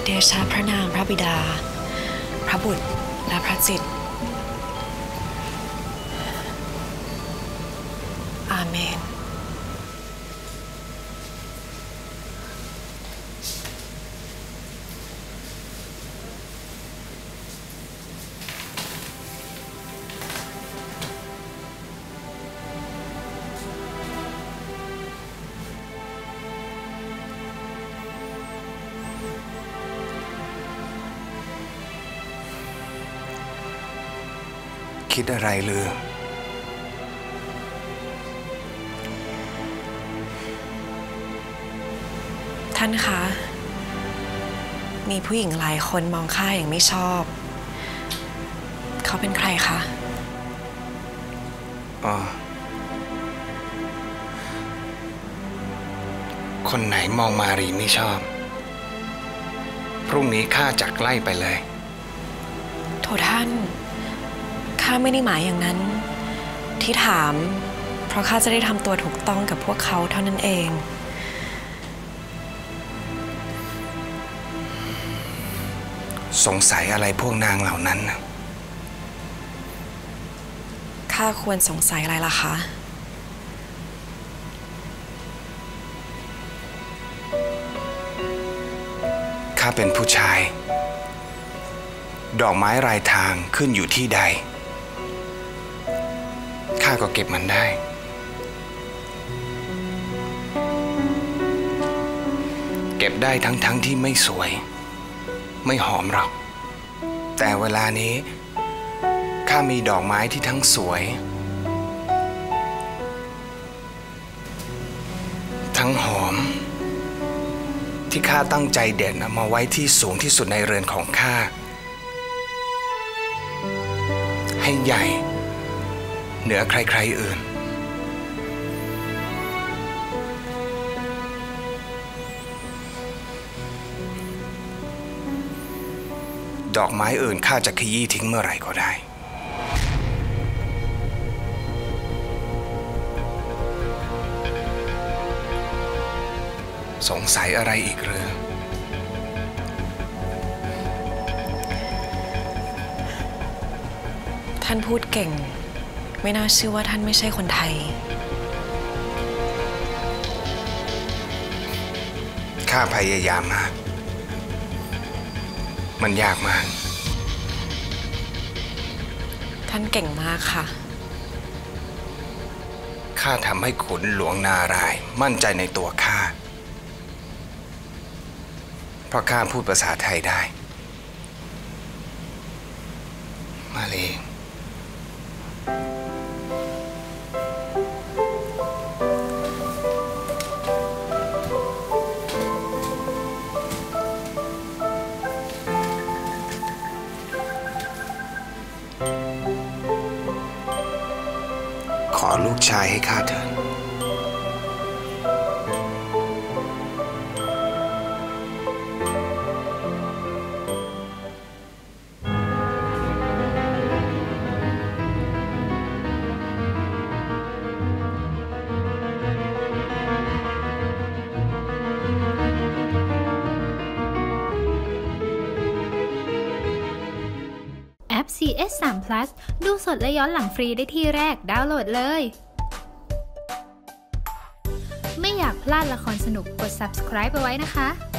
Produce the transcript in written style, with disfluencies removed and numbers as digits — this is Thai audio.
เดชะพระนามพระบิดาพระบุตรและพระจิตรอาเมนคิดอะไรหรือท่านคะมีผู้หญิงหลายคนมองข้าอย่างไม่ชอบเขาเป็นใครคะคนไหนมองมารีไม่ชอบพรุ่งนี้ข้าจะไล่ไปเลยโทษท่านข้าไม่ได้หมายอย่างนั้นที่ถามเพราะข้าจะได้ทำตัวถูกต้องกับพวกเขาเท่านั้นเองสงสัยอะไรพวกนางเหล่านั้นข้าควรสงสัยอะไรล่ะคะข้าเป็นผู้ชายดอกไม้รายทางขึ้นอยู่ที่ใดข้าก็เก็บมันได้เก็บได้ทั้งที่ไม่สวยไม่หอมหรอกแต่เวลานี้ข้ามีดอกไม้ที่ทั้งสวยทั้งหอมที่ข้าตั้งใจเด็ดมาไว้ที่สูงที่สุดในเรือนของข้าให้ใหญ่เหนือใครๆอื่นดอกไม้อื่นข้าจะขยี้ทิ้งเมื่อไหร่ก็ได้สงสัยอะไรอีกหรือท่านพูดเก่งไม่น่าเชื่อว่าท่านไม่ใช่คนไทยข้าพยายามมากมันยากมากท่านเก่งมากค่ะข้าทำให้ขุนหลวงนารายณ์มั่นใจในตัวข้าเพราะข้าพูดภาษาไทยได้มาเลยขอลูกชายให้ข้าเถิดแอป CS3 Plus ดูสดและย้อนหลังฟรีได้ที่แรกดาวน์โหลดเลยไม่อยากพลาดละครสนุกกด subscribe ไปไว้นะคะ